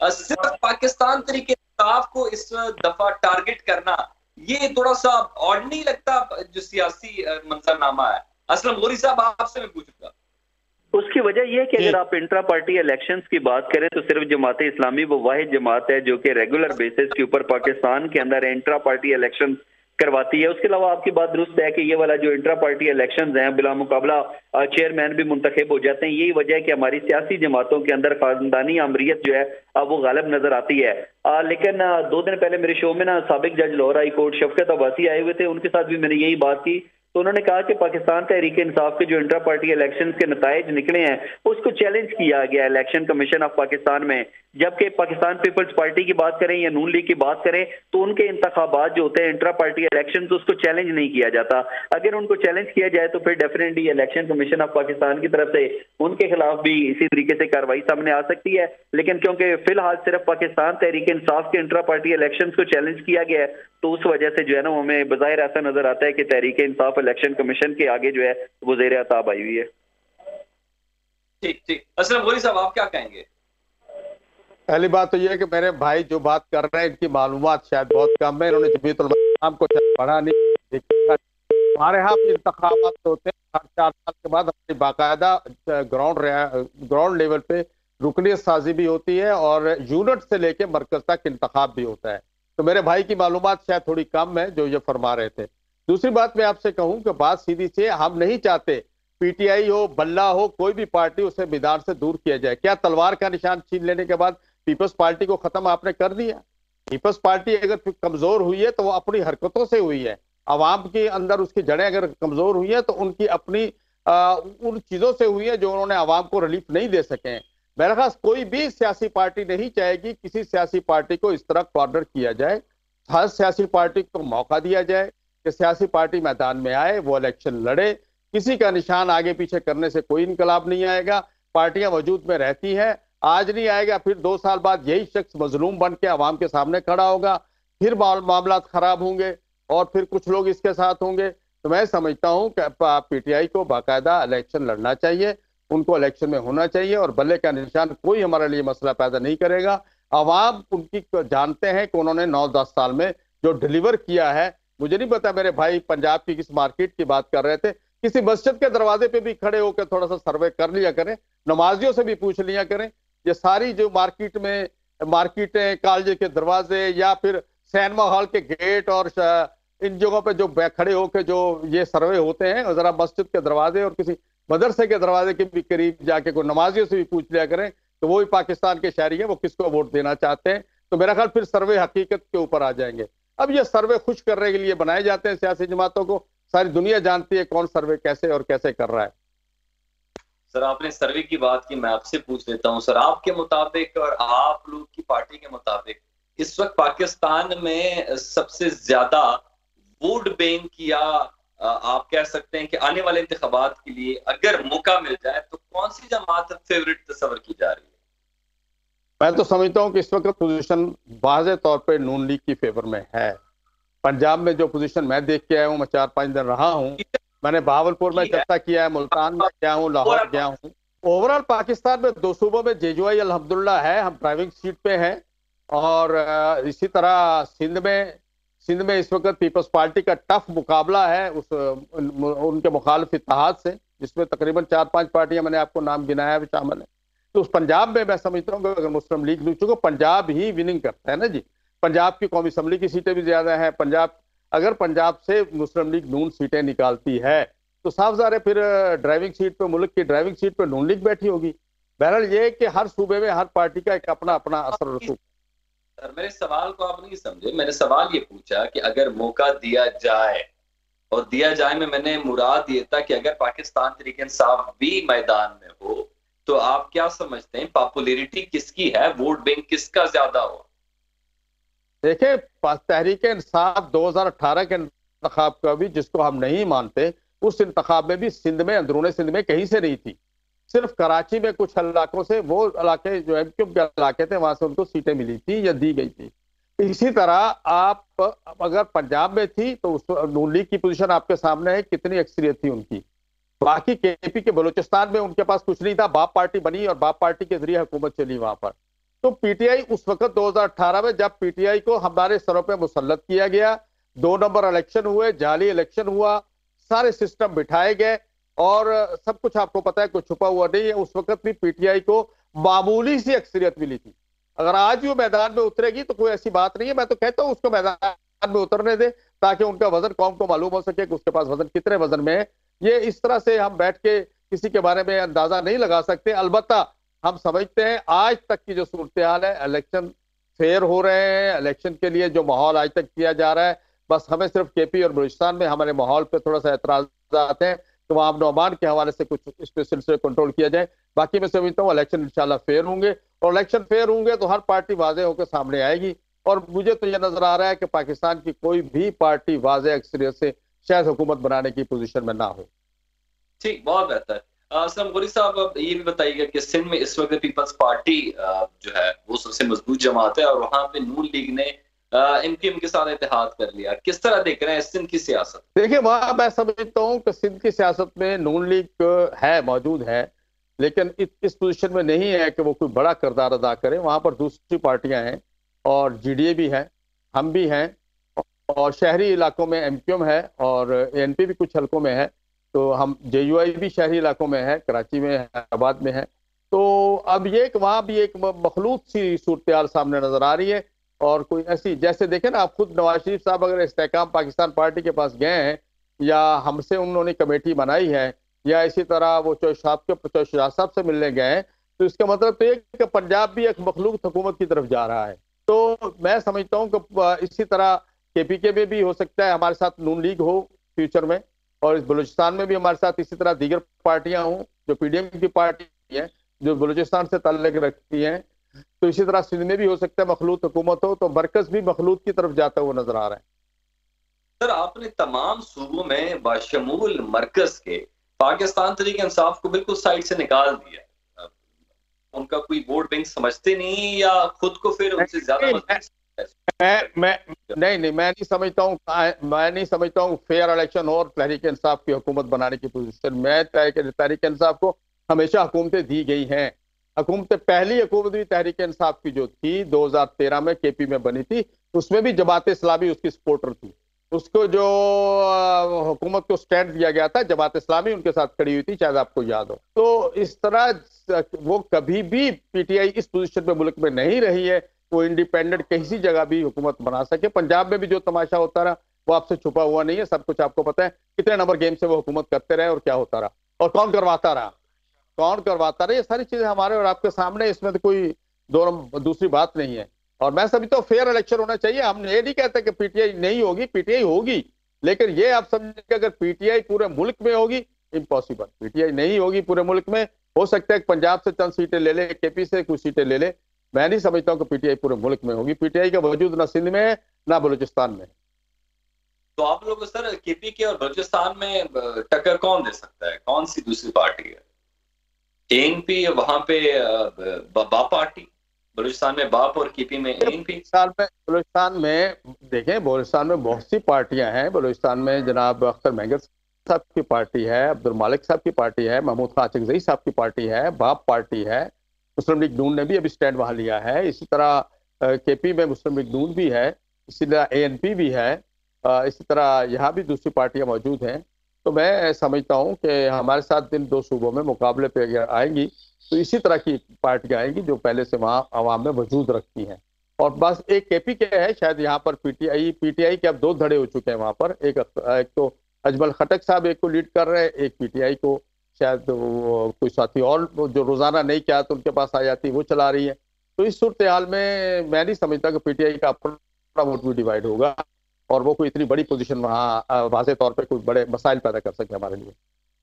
صرف پاکستان تحریک انصاف کو اس دفعہ ٹارگٹ کرنا یہ تھوڑا سا آڈ نہیں لگتا جو سیاسی منظرنامہ ہے؟ اسلم غوری صاحب آپ سے میں پوچھوں گا. اس کی وجہ یہ ہے کہ اگر آپ انٹرا پارٹی الیکشنز کی بات کریں تو صرف جماعت اسلامی وہ واحد جماعت ہے جو کہ ریگولر بیسس کے اوپر پاکستان کے اندر انٹرا پارٹی الیکشن کرواتی ہے. اس کے علاوہ آپ کی بات درست ہے کہ یہ والا جو انٹرا پارٹی الیکشنز ہیں بلا مقابلہ چیئرمین بھی منتخب ہو جاتے ہیں. یہی وجہ ہے کہ ہماری سیاسی جماعتوں کے اندر خاندانی امریت جو ہے وہ غالب نظر آتی ہے. لیکن دو دن پہلے میرے شو میں نا سابق جج لاہور ہائی کورٹ شفقت عباسی آئے ہوئے تھے, ان کے ساتھ بھی میں نے یہی بات کی تو انہوں نے کہا کہ پاکستان تحریک انصاف کے جو انٹرا پارٹی الیکشنز کے نتائج نکلے ہیں اس کو چیلنج کیا گیا الیکشن کمیشن آف پاکستان میں, جبکہ پاکستان پیپلز پارٹی کی بات کریں یا نون لیگ کی بات کریں تو ان کے انتخابات جو ہوتے ہیں انٹرا پارٹی الیکشن تو اس کو چیلنج نہیں کیا جاتا. اگر ان کو چیلنج کیا جائے تو پھر definitely election commission of Pakistan کی طرف سے ان کے خلاف بھی اسی طریقے سے کارروائی سامنے آ سکتی ہے. لیکن کیونکہ فی الحال صرف پاکستان تحریک انصاف کے انٹرا پارٹی الیکشن کو چیلنج کیا گیا ہے تو اس وجہ سے جو ہے نا ہمیں بظاہر ایسا نظر آتا ہے کہ تحریک انصاف الیکشن کمیشن کے آگے جو ہے وہ زیر عتاب آئی ہوئی ہے. ٹھیک ٹھیک اسلم غوری صاحب آپ کیا کہیں گے؟ پہلی بات تو یہ ہے کہ میرے بھائی جو بات کر رہے ہیں ان کی معلومات شاید بہت کم ہے, انہوں نے جمعیت علماء کو پڑھا نہیں. ہمارے یہاں انتخابات ہوتے ہیں ہر چار سال کے بعد, ہماری باقاعدہ گراؤنڈ گراؤنڈ لیول پہ رکنیت سازی بھی ہوتی ہے اور یونٹ سے لے کے مرکز تک انتخاب بھی ہوتا ہے. تو میرے بھائی کی معلومات شاید تھوڑی کم ہے جو یہ فرما رہے تھے. دوسری بات میں آپ سے کہوں کہ بات سیدھی سے ہم نہیں چاہتے پی ٹی آئی ہو بلہ ہو کوئی بھی پارٹی اسے میدان سے دور کیا جائے. کیا تلوار کا نشان چھین لینے کے بعد پیپلز پارٹی کو ختم آپ نے کر دیا؟ پیپلز پارٹی اگر کمزور ہوئی ہے تو وہ اپنی حرکتوں سے ہوئی ہے, عوام کے اندر اس کی جڑیں اگر کمزور ہوئی ہیں تو ان کی اپنی ان چیزوں سے ہوئی ہیں جو انہوں نے عوام کو ریلیف نہیں دے سکے ہیں. میرے خاص کوئی بھی سیاسی پارٹی نہیں چاہے گی کسی سیاسی پارٹی کو اس طرح کارنر کیا جائے. ہر سیاسی پارٹی کو موقع دیا جائے کہ سیاسی پارٹی میدان میں آئے, وہ الیکشن لڑے. کسی کا نشان آگے پیچھے کرنے سے کوئی انقلاب نہیں آئے گا. پارٹیاں وجود میں رہتی ہیں, آج نہیں آئے گا پھر دو سال بعد یہی شخص مظلوم بن کے عوام کے سامنے کھڑا ہوگا, پھر معاملات خراب ہوں گے اور پھر کچھ لوگ اس کے ساتھ ہوں گے. تو میں سمجھتا ہوں کہ پی ٹی آئی کو باقاعدہ الیکشن لڑنا چاہیے, ان کو الیکشن میں ہونا چاہیے اور بلے کا نشان کوئی ہمارے لیے مسئلہ پیدا نہیں کرے گا. عوام ان کی جانتے ہیں کہ انہوں نے نو دس سال میں جو ڈیلیور کیا ہے. مجھے نہیں پتا میرے بھائی پنجاب کی کس مارکیٹ کی بات کر رہے تھے, کسی مسجد کے دروازے پہ بھی کھڑے ہو کے تھوڑا سا سروے کر لیا کریں, نمازیوں سے بھی پوچھ لیا کریں. یہ ساری جو مارکیٹ میں مارکیٹیں, کالج کے دروازے یا پھر سینما ہال کے گیٹ اور ان جگہوں پہ جو کھڑے ہو کے جو یہ سروے ہوتے ہیں, ذرا مسجد کے دروازے اور کسی مدرسے کے دروازے کے بھی قریب جا کے کوئی نمازیوں سے بھی پوچھ لیا کریں تو وہ بھی پاکستان کے شہری ہیں, وہ کس کو ووٹ دینا چاہتے ہیں. تو میرا خیال پھر سروے حقیقت کے اوپر آ جائیں گے. اب یہ سروے خوش کرنے کے لیے بنائے جاتے ہیں سیاسی جماعتوں کو, ساری دنیا جانتی ہے کون سروے کیسے اور کیسے کر رہا ہے. سر آپ نے سروے کی بات کی, میں آپ سے پوچھ لیتا ہوں سر, آپ کے مطابق اور آپ لوگ کی پارٹی کے مطابق اس وقت پاکستان میں سب سے زیادہ ووٹ بینک یا آپ کہہ سکتے ہیں کہ آنے والے انتخابات کے لیے اگر موقع مل جائے تو کون سی جماعت فیوریٹ تصور کی جا رہی ہے؟ میں تو سمجھتا ہوں کہ اس وقت پوزیشن واضح طور پہ نون لیگ کی فیور میں ہے. پنجاب میں جو پوزیشن میں دیکھ کے آیا ہوں, میں چار پانچ دن رہا ہوں, میں نے بہاولپور میں چرچا کیا ہے, ملتان میں گیا ہوں, لاہور گیا ہوں. اوور آل پاکستان میں دو صوبوں میں جے جو آئی الحمدللہ ہے, ہم ڈرائیونگ سیٹ پہ ہیں. اور اسی طرح سندھ میں سندھ میں اس وقت پیپلز پارٹی کا ٹف مقابلہ ہے اس ان کے مخالف اتحاد سے, جس میں تقریباً چار پانچ پارٹیاں میں نے آپ کو نام گنایا ہے شامل ہیں. تو اس پنجاب میں میں سمجھتا ہوں کہ اگر مسلم لیگ چونکہ پنجاب ہی وننگ کرتا ہے نا جی, پنجاب کی قومی اسمبلی کی سیٹیں بھی زیادہ ہیں. پنجاب اگر پنجاب سے مسلم لیگ نون سیٹیں نکالتی ہے تو صاف ظاہر ہے پھر ڈرائیونگ سیٹ پہ, ملک کی ڈرائیونگ سیٹ پہ نون لیگ بیٹھی ہوگی. بہرحال یہ کہ ہر صوبے میں ہر پارٹی کا ایک اپنا اپنا اثر و رسوخ. سر میرے سوال کو آپ نہیں سمجھے, میں نے سوال یہ پوچھا کہ اگر موقع دیا جائے, اور دیا جائے میں میں نے مراد یہ تھا کہ اگر پاکستان تحریک انصاف بھی میدان میں ہو تو آپ کیا سمجھتے ہیں پاپولیرٹی کس کی ہے, ووٹ بینک کس کا زیادہ ہو؟ دیکھیں تحریک انصاف دو ہزار اٹھارہ کے انتخاب کا بھی, جس کو ہم نہیں مانتے, اس انتخاب میں بھی سندھ میں, اندرون سندھ میں کہیں سے نہیں تھی. صرف کراچی میں کچھ علاقوں سے, وہ علاقے جو ایم کیو کے علاقے تھے وہاں سے ان کو سیٹیں ملی تھی یا دی گئی تھی. اسی طرح آپ اگر پنجاب میں تھی تو اس نون لیگ کی پوزیشن آپ کے سامنے ہے, کتنی اکثریت تھی ان کی. باقی کے پی کے بلوچستان میں ان کے پاس کچھ نہیں تھا, باپ پارٹی بنی اور باپ پارٹی کے ذریعے حکومت چلی وہاں پر. تو پی ٹی آئی اس وقت دو ہزار اٹھارہ میں جب پی ٹی آئی کو ہمارے سروں پہ مسلط کیا گیا، دو نمبر الیکشن ہوئے، جعلی الیکشن ہوا، سارے سسٹم بٹھائے گئے اور سب کچھ آپ کو پتا ہے، کوئی چھپا ہوا نہیں ہے، اس وقت بھی پی ٹی آئی کو معمولی سی اکثریت ملی تھی۔ اگر آج بھی وہ میدان میں اترے گی تو کوئی ایسی بات نہیں ہے، میں تو کہتا ہوں اس کو میدان میں اترنے دے تاکہ ان کا وزن قوم کو معلوم ہو سکے کہ اس کے پاس وزن کتنے وزن میں ہے۔ یہ اس طرح سے ہم بیٹھ کے کسی کے بارے میں اندازہ نہیں لگا سکتے، البتہ ہم سمجھتے ہیں آج تک کی جو صورتحال ہے، الیکشن فیئر ہو رہے ہیں، الیکشن کے لیے جو ماحول آج تک کیا جا رہا ہے، بس ہمیں صرف کے پی اور بلوچستان میں ہمارے ماحول پہ تھوڑا سا اعتراضات ہیں کہ وہاں امن و امان کے حوالے سے کچھ اس پہ سلسلے کنٹرول کیا جائے۔ باقی میں سمجھتا ہوں الیکشن انشاءاللہ فیئر ہوں گے، اور الیکشن فیئر ہوں گے تو ہر پارٹی واضح ہو کے سامنے آئے گی، اور مجھے تو یہ نظر آ رہا ہے کہ پاکستان کی کوئی بھی پارٹی واضح اکثریت سے شاید حکومت بنانے کی پوزیشن میں نہ ہو۔ ٹھیک، بہت بہتر۔ اسلم غوری صاحب، اب یہ بھی بتائیے گا کہ سندھ میں اس وقت پیپلز پارٹی جو ہے وہ سب سے مضبوط جماعت ہے، اور وہاں پہ نون لیگ نے ایم کیو ایم کے ساتھ اتحاد کر لیا، کس طرح دیکھ رہے ہیں سندھ کی سیاست؟ دیکھیں وہاں میں سمجھتا ہوں کہ سندھ کی سیاست میں نون لیگ ہے، موجود ہے، لیکن اس پوزیشن میں نہیں ہے کہ وہ کوئی بڑا کردار ادا کرے۔ وہاں پر دوسری پارٹیاں ہیں، اور جی ڈی اے بھی ہے، ہم بھی ہیں، اور شہری علاقوں میں ایم کیو ایم ہے، اور اے این پی بھی کچھ حلقوں میں ہے، تو ہم جے یو آئی بھی شہری علاقوں میں ہے، کراچی میں، حیدرآباد میں ہے۔ تو اب یہ کہ وہاں بھی ایک مخلوط سی صورتحال سامنے نظر آ رہی ہے، اور کوئی ایسی جیسے دیکھیں نا آپ خود نواز شریف صاحب اگر استحکام پاکستان پارٹی کے پاس گئے ہیں، یا ہم سے انہوں نے کمیٹی بنائی ہے، یا اسی طرح وہ چوش صاحب کے چوش شاہ صاحب سے ملنے گئے ہیں، تو اس کا مطلب تو یہ کہ پنجاب بھی ایک مخلوط حکومت کی طرف جا رہا ہے۔ تو میں سمجھتا ہوں کہ اسی طرح کے پی کے میں بھی ہو سکتا ہے ہمارے ساتھ نون لیگ ہو فیوچر میں، اور اس بلوچستان میں بھی ہمارے ساتھ اسی طرح دیگر پارٹیاں ہوں جو پی ڈی ایم کی پارٹی ہے جو بلوچستان سے تعلق رکھتی ہیں، تو اسی طرح سندھ میں بھی ہو سکتا ہے مخلوط حکومت ہو، تو مرکز بھی مخلوط کی طرف جاتا ہوا نظر آ رہا ہے۔ سر، آپ نے تمام صوبوں میں بشمول مرکز کے پاکستان تحریک انصاف کو بالکل سائڈ سے نکال دیا، ان کا کوئی ووٹ بینک سمجھتے نہیں، یا خود کو پھر ان سے زیادہ مضبوط؟ میں میں نہیں نہیں میں نہیں سمجھتا ہوں میں نہیں سمجھتا ہوں فیئر الیکشن اور تحریک انصاف کی حکومت بنانے کی پوزیشن میں۔ تحریک انصاف کو ہمیشہ حکومتیں دی گئی ہیں، حکومت پہلی حکومت بھی تحریک انصاف کی جو تھی دو ہزار تیرہ میں کے پی میں بنی تھی، اس میں بھی جماعت اسلامی اس کی سپورٹر تھی، اس کو جو حکومت کو سٹینڈ دیا گیا تھا جماعت اسلامی ان کے ساتھ کھڑی ہوئی تھی، شاید آپ کو یاد ہو۔ تو اس طرح وہ کبھی بھی پی ٹی آئی اس پوزیشن پہ ملک میں نہیں رہی ہے وہ انڈیپینڈنٹ کسی جگہ بھی حکومت بنا سکے۔ پنجاب میں بھی جو تماشا ہوتا رہا وہ آپ سے چھپا ہوا نہیں ہے، سب کچھ آپ کو پتا ہے، کتنے نمبر گیم سے وہ حکومت کرتے رہے اور کیا ہوتا رہا اور کون کرواتا رہا کون کرواتا رہا یہ ساری چیزیں ہمارے اور آپ کے سامنے، اس میں تو کوئی دو دوسری بات نہیں ہے۔ اور میں سمجھتا ہوں فیئر الیکشن ہونا چاہیے۔ ہم یہ نہیں کہتے کہ پی ٹی آئی نہیں ہوگی، پی ٹی آئی ہوگی، لیکن یہ آپ سمجھیں کہ اگر پی ٹی آئی پورے ملک میں ہوگی، امپاسبل، پی ٹی آئی نہیں ہوگی پورے ملک میں۔ ہو سکتا ہے کہ پنجاب سے چند سیٹیں لے لے، کے پی سے کچھ سیٹیں لے لے، میں نہیں سمجھتا ہوں کہ پی ٹی آئی پورے ملک میں ہوگی۔ پی ٹی آئی کا وجود نہ سندھ میں ہے نہ بلوچستان میں ہے۔ تو آپ لوگ سر کے پی کے اور بلوچستان میں ٹکر کون دے سکتا ہے؟ کون سی دوسری پارٹی ہے؟ اے این پی وہاں پہ با پارٹی، بلوچستان میں باپ اور کے پی میں اے این پی۔ بلوچستان میں دیکھیں، بلوچستان میں بہت سی پارٹیاں ہیں۔ بلوچستان میں جناب اختر مینگر صاحب کی پارٹی ہے، عبد المالک صاحب کی پارٹی ہے، محمود خان چغزئی صاحب کی پارٹی ہے، باپ پارٹی ہے، مسلم لیگ نون نے بھی ابھی سٹینڈ وہاں لیا ہے، اسی طرح کے پی میں مسلم لیگ نون بھی ہے، اسی طرح اے این پی بھی ہے، اسی طرح یہاں بھی دوسری پارٹیاں موجود ہیں۔ تو میں سمجھتا ہوں کہ ہمارے ساتھ جن دو صوبوں میں مقابلے پہ اگر آئیں گی تو اسی طرح کی پارٹیاں آئیں گی جو پہلے سے وہاں عوام میں وجود رکھتی ہیں۔ اور بس ایک کے پی کے ہے، شاید یہاں پر پی ٹی آئی پی ٹی آئی کے اب دو دھڑے ہو چکے ہیں وہاں پر، ایک ایک تو اجمل خٹک صاحب ایک کو لیڈ کر رہے ہیں، ایک پی ٹی آئی کو شاید کوئی ساتھی اور جو روزانہ نہیں کیا تو ان کے پاس آ جاتی وہ چلا رہی ہے۔ تو اس صورتحال میں میں نہیں سمجھتا کہ پی ٹی آئی کا اپنا ووٹ بھی ڈیوائڈ ہوگا اور وہ کوئی اتنی بڑی پوزیشن وہاں واضح طور پہ کوئی بڑے مسائل پیدا کر سکے ہمارے لیے۔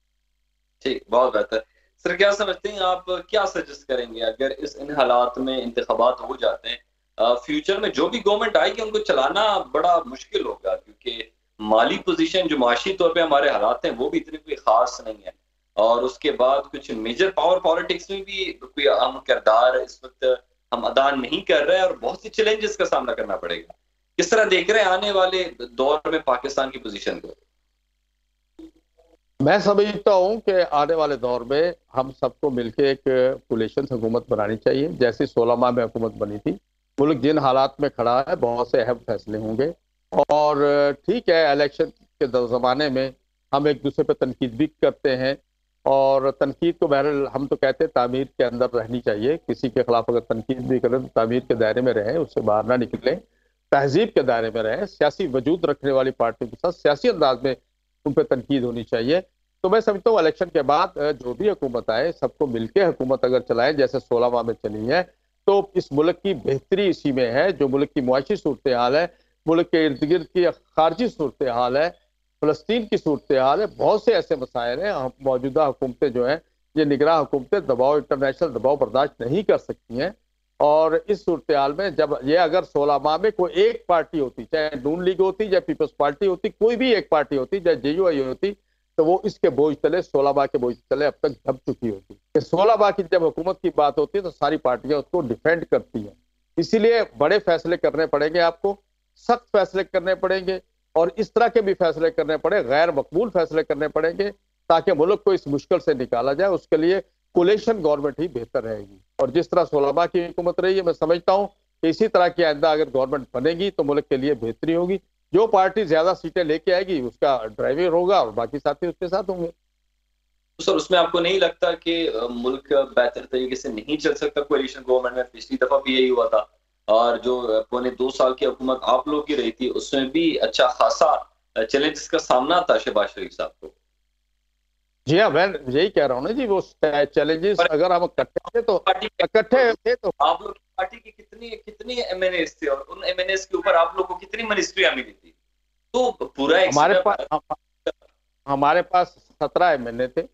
ٹھیک، بہت بہتر۔ سر کیا سمجھتے ہیں آپ، کیا سجیسٹ کریں گے اگر اس ان حالات میں انتخابات ہو جاتے ہیں، فیوچر میں جو بھی گورنمنٹ آئے گی ان کو چلانا بڑا مشکل ہوگا، کیونکہ مالی پوزیشن جو معاشی طور پہ ہمارے حالات ہیں وہ بھی اتنی کوئی خاص نہیں ہے، اور اس کے بعد کچھ میجر پاور پالیٹکس میں بھی کوئی اہم کردار اس وقت ہم ادا نہیں کر رہے ہیں، اور بہت سی چیلنجز کا سامنا کرنا پڑے گا۔ کس طرح دیکھ رہے ہیں آنے والے دور میں پاکستان کی پوزیشن کو؟ मैं समझता हूँ कि आने वाले दौर में हम सबको मिलकर एक कोलिशन हुकूमत बनानी चाहिए, जैसे सोलह माह में हुकूमत बनी थी। मुल्क जिन हालात में खड़ा है, बहुत से अहम फैसले होंगे और ठीक है, इलेक्शन के ज़माने में हम एक दूसरे पर तनकीद भी करते हैं और तनकीद को बहरहाल हम तो कहते हैं तामीर के अंदर रहनी चाहिए। किसी के खिलाफ अगर तनकीद भी करें तो तामीर के दायरे में रहें, उससे बाहर ना निकलें, तहजीब के दायरे में रहें। सियासी वजूद रखने वाली पार्टियों के साथ सियासी अंदाज में उन पर तनकीद होनी चाहिए। तो मैं समझता हूँ इलेक्शन के बाद जो भी हुकूमत आए, सबको मिलकर हुकूमत अगर चलाएं जैसे सोलह माह में चली है, तो इस मुल्क की बेहतरी इसी में है। जो मुल्क की मुआशी सूरत हाल है, मुल्क के इर्द गिर्द की खारजी सूरत हाल है, फलस्तीन की सूरत हाल है, बहुत से ऐसे मसाइल हैं। मौजूदा हुकूमतें जो हैं, ये निगरान हुकूमतें दबाव, इंटरनेशनल दबाव बर्दाश्त नहीं कर सकती हैं। और इस सूरत हाल में जब ये अगर सोलह माह में कोई एक पार्टी होती, चाहे नून लीग होती, चाहे पीपल्स पार्टी होती, कोई भी एक पार्टी होती, चाहे जे यू आई होती, तो वो इसके बोझ तले, सोलह माह के बोझ तले अब तक दब चुकी होती। सोलह माह की जब हुकूमत की बात होती है तो सारी पार्टियां उसको डिफेंड करती हैं। इसीलिए बड़े फैसले करने पड़ेंगे, आपको सख्त फैसले करने पड़ेंगे और इस तरह के भी फैसले करने पड़े, गैर मकबूल फैसले करने पड़ेंगे, ताकि मुल्क को इस मुश्किल से निकाला जाए। उसके लिए कोलिशन गवर्नमेंट ही बेहतर रहेगी। और जिस तरह सोलह माह की हुकूमत रही है, मैं समझता हूँ कि इसी तरह की आइंदा अगर गवर्नमेंट बनेगी तो मुल्क के लिए बेहतरी होगी। जो पार्टी ज्यादा सीटें लेके आएगी उसका ड्राइवर होगा और बाकी साथी उसके साथ होंगे। तो सर, उसमें आपको नहीं लगता कि मुल्क बेहतर तरीके से नहीं चल सकता कोलिशन गवर्नमेंट में? पिछली दफा भी यही हुआ था और जो पौने दो साल की हुकूमत आप लोग की रही थी उसमें भी अच्छा खासा चैलेंजेस का सामना था शहबाज शरीफ साहब को। जी हाँ, मैं यही कह रहा हूँ ना जी, वो चैलेंजेस अगर हम इकट्ठे थे तो इकट्ठे थे तो आप लोग की पार्टी की कितनी कितनी एमएनएस थे और उन एमएनएस के ऊपर आप लोगों को कितनी मिनिस्ट्रियां मिली थी? तो पूरा हमारे पास हमारे पास सत्रह एमएनए थे,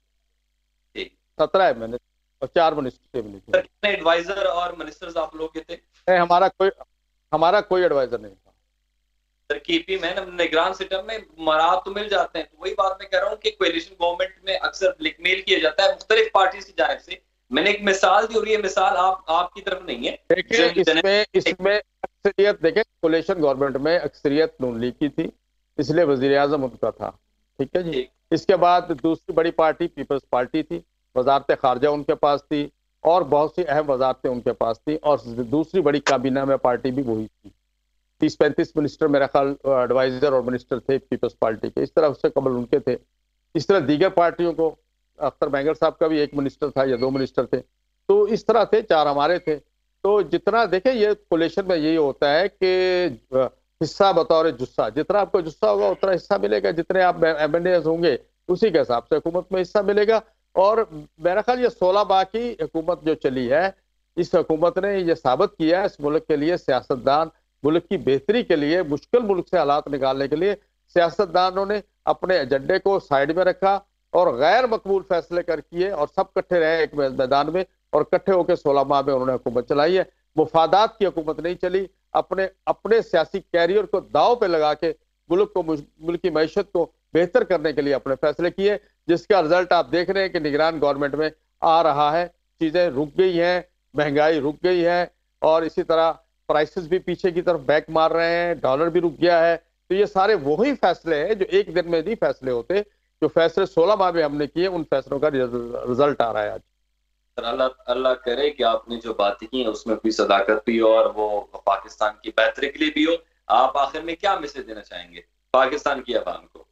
सत्रह एमएनए और चार मिनिस्ट्री मिली थी। कितने एडवाइजर और मिनिस्टर्स आप लोग के थे? नहीं, हमारा कोई हमारा कोई एडवाइजर नहीं था सर। केपी में निगरान सिस्टम में मराद तो मिल जाते हैं, तो वही बात मैं कह रहा हूँ कि कोलिशन गवर्नमेंट में अक्सर ब्लैकमेल किया जाता है मुख्तलिफ पार्टी की जानिब से। मैंने एक मिसाल दी और ये मिसाल आप आपकी तरफ नहीं है। देखिए, इसमें इसमें अक्सरियत देखें, कोलिशन गवर्नमेंट में अक्सरियत नून लीग की थी, इसलिए वजीर आजम उनका था। ठीक है जी। इसके बाद दूसरी बड़ी पार्टी पीपल्स पार्टी थी, वजारत खारजा उनके पास थी और बहुत सी अहम वजारतें उनके पास थी। और दूसरी बड़ी काबीना में पार्टी भी वही थी। तीस पैंतीस मिनिस्टर मेरा ख्याल एडवाइजर और मिनिस्टर थे पीपल्स पार्टी के। इस तरह उससे कबल उनके थे। इस तरह दीगर पार्टियों को, अख्तर बैंगल साहब का भी एक मिनिस्टर था या दो मिनिस्टर थे, तो इस तरह थे, चार हमारे थे। तो जितना देखें, ये कोलिशन में यही होता है कि हिस्सा बतौर जुस्सा, जितना आपको जुस्सा होगा उतना हिस्सा मिलेगा, जितने आप एमएनए होंगे उसी के हिसाब से हुकूमत में हिस्सा मिलेगा। और मेरा ख्याल ये सोलह माह की हुकूमत जो चली है, इस हुकूमत ने ये साबित किया है इस मुल्क के लिए सियासतदान, मुल्क की बेहतरी के लिए, मुश्किल मुल्क से हालात निकालने के लिए सियासतदानों ने अपने एजेंडे को साइड में रखा और गैर मकबूल फैसले कर किए और सब इकट्ठे रहे एक मैदान में और इकट्ठे होकर सोलह माह में उन्होंने हुकूमत चलाई है। मुफादात की हुकूमत नहीं चली। अपने अपने सियासी कैरियर को दाव पे लगा के मुल्क को, मुल्क की मैशत को बेहतर करने के लिए अपने फैसले किए, जिसका रिजल्ट आप देख रहे हैं कि निगरान गवर्नमेंट में आ रहा है। चीजें रुक गई हैं, महंगाई रुक गई है और इसी तरह प्राइसेस भी पीछे की तरफ बैक मार रहे हैं, डॉलर भी रुक गया है। तो ये सारे वही फैसले हैं जो एक दिन में नहीं फैसले होते, जो फैसले सोलह माह में हमने किए, उन फैसलों का रिजल्ट आ रहा है आज। अल्लाह अल्लाह करे कि आपने जो बातें की हैं उसमें कोई सदाकत भी हो और वो पाकिस्तान की बेहतरी के लिए भी हो। आप आखिर में क्या मैसेज देना चाहेंगे पाकिस्तान की आवाम को?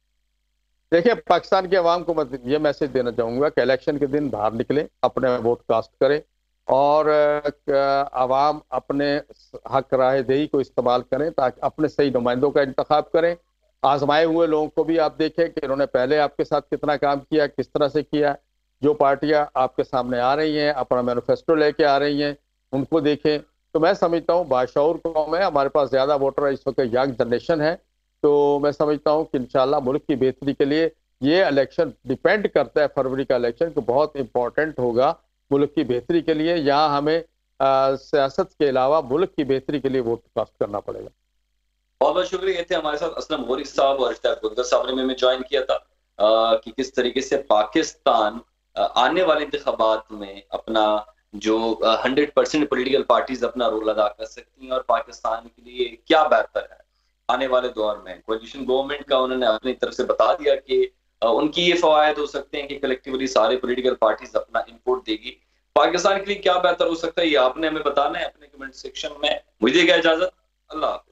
देखिए, पाकिस्तान की आवाम को मैं ये मैसेज देना चाहूंगा कि इलेक्शन के दिन बाहर निकले, अपने वोट कास्ट करें और आवाम अपने हक राय दही को इस्तेमाल करें ताकि अपने सही नुमाइंदों का इंतखाब करें। आजमाए हुए लोगों को भी आप देखें कि इन्होंने पहले आपके साथ कितना काम किया, किस तरह से किया। जो पार्टियां आपके सामने आ रही हैं, अपना मैनिफेस्टो लेके आ रही हैं, उनको देखें। तो मैं समझता हूँ बाशऊर कौम है, हमारे पास ज़्यादा वोटर है, इस वक्त यंग जनरेशन है। तो मैं समझता हूँ कि इंशाल्लाह मुल्क की बेहतरी के लिए ये इलेक्शन डिपेंड करता है, फरवरी का इलेक्शन तो बहुत इंपॉर्टेंट होगा मुल्क की बेहतरी के लिए। यहाँ हमें सियासत के अलावा मुल्क की बेहतरी के लिए वोट कास्ट करना पड़ेगा। बहुत बहुत शुक्रिया। ये थे हमारे साथ असलम गौरी साहब और गुलदर साहब ने में ज्वाइन किया था आ, कि किस तरीके से पाकिस्तान आने वाले इंतखाबात में अपना जो हंड्रेड परसेंट पोलिटिकल पार्टीज अपना रोल अदा कर सकती हैं और पाकिस्तान के लिए क्या बेहतर है आने वाले दौर में। कोलिशन गवर्नमेंट का उन्होंने अपनी तरफ से बता दिया कि ان کی یہ فوائد ہو سکتے ہیں کہ کلیکٹیولی سارے پولیٹیکل پارٹیز اپنا انپوٹ دے گی. پاکستان کے لیے کیا بہتر ہو سکتا ہے یہ آپ نے ہمیں بتانا ہے اپنے کمنٹ سیکشن میں. مجھے کیا اجازت, اللہ حافظ.